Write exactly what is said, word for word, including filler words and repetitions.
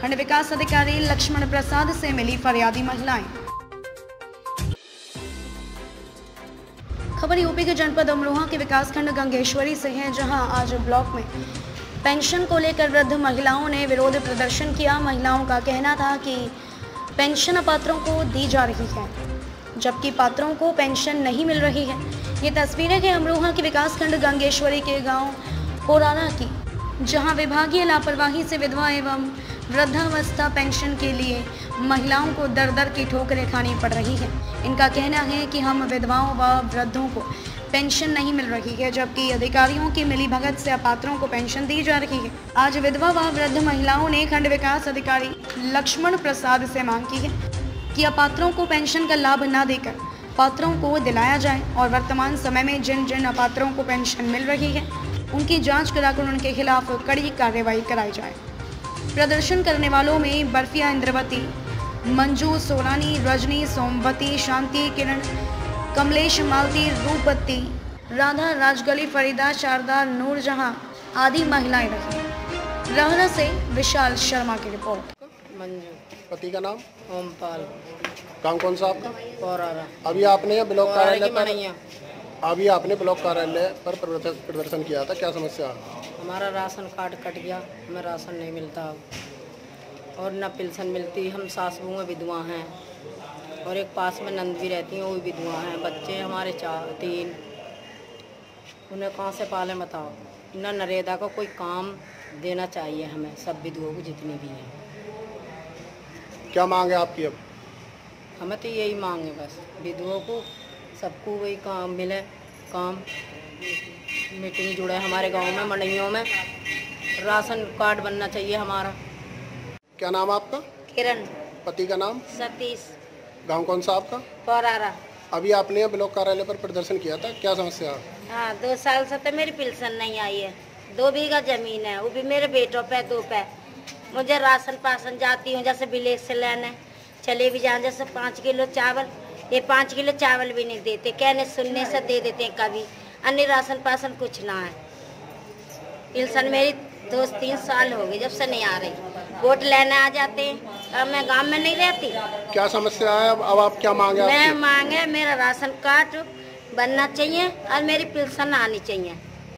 खंड विकास अधिकारी लक्ष्मण प्रसाद से मिली फरियादी महिलाएं। खबर यूपी के जनपद अमरोहा के विकासखंड गंगेश्वरी से है, जहां आज ब्लॉक में पेंशन को लेकर वृद्ध महिलाओं ने विरोध प्रदर्शन किया। महिलाओं का कहना था कि पेंशन अपात्रों को दी जा रही है, जबकि पात्रों को पेंशन नहीं मिल रही है। ये तस्वीरें हैं अमरोहा के विकासखंड गंगेश्वरी के गांव पोरारा की, जहां विभागीय लापरवाही से विधवा एवं वृद्धावस्था पेंशन के लिए महिलाओं को दर दर की ठोकरें खानी पड़ रही है। इनका कहना है कि हम विधवाओं व वृद्धों को पेंशन नहीं मिल रही है, जबकि अधिकारियों की मिलीभगत से अपात्रों को पेंशन दी जा रही है। आज विधवा व वृद्ध महिलाओं ने खंड विकास अधिकारी लक्ष्मण प्रसाद से मांग की है कि अपात्रों को पेंशन का लाभ न देकर पात्रों को दिलाया जाए और वर्तमान समय में जिन जिन अपात्रों को पेंशन मिल रही है उनकी जांच कराकर उनके खिलाफ कड़ी कार्रवाई कराई जाए। प्रदर्शन करने वालों में बर्फिया इंद्रवती, मंजू सोनानी, रजनी, सोमवती, शांति, किरण, कमलेश, मालती, रूपवती, राधा, राजगली, फरीदा, शारदा, नूरजहां आदि महिलाएं रही। रहना से विशाल शर्मा की रिपोर्ट। मंजू। पति का नाम? ओमपाल। काम कौन सा आपका? पोरारा। अभी आपने ये ब्लॉक कार्यालय पर अभी आपने ब्लॉक कार्यालय पर प्रदर्शन किया था, क्या समस्या? हमारा राशन कार्ड कट गया, हमें राशन नहीं मिलता और न पेंशन मिलती। हम सास बहू में विधवा हैं और एक पास में नंद भी रहती हैं, वो भी विधवा हैं। बच्चे हमारे चार तीन, उन्हें कहाँ से पालें बताओ। न नरेगा को कोई काम देना चाहिए हमें, सब विधवाओं को जितनी भी हैं। क्या मांग है आपकी? अब हमें तो यही मांग है बस, विधवाओं को सबको वही काम मिले, काम मीटिंग जुड़े हमारे गांव में, मंडियों में राशन कार्ड बनना चाहिए हमारा। क्या नाम आपका? किरण। पति का नाम? सतीश। गांव कौन सा आपका? पोरारा। अभी आपने ये ब्लॉक कार्यालय पर प्रदर्शन किया था, क्या समस्या? हाँ, दो साल से तो मेरी पेंशन नहीं आई है। दो बीघा जमीन है, वो भी मेरे बेटों पे दो पे। मुझे राशन पासन जाती हूँ, जैसे विलेज से लेने चले भी जाए, जैसे पाँच किलो चावल, ये पाँच किलो चावल भी नहीं देते, कहने सुनने से दे देते हैं कभी। अन्य राशन पासन कुछ ना है। पेंशन मेरी दो तीन साल हो गए जब से नहीं आ रही। वोट लेने आ जाते हैं, अब मैं गांव में नहीं रहती। क्या समस्या है? अब अब आप क्या मांगे? मैं मांगे मेरा राशन कार्ड बनना चाहिए और मेरी पेंशन आनी चाहिए।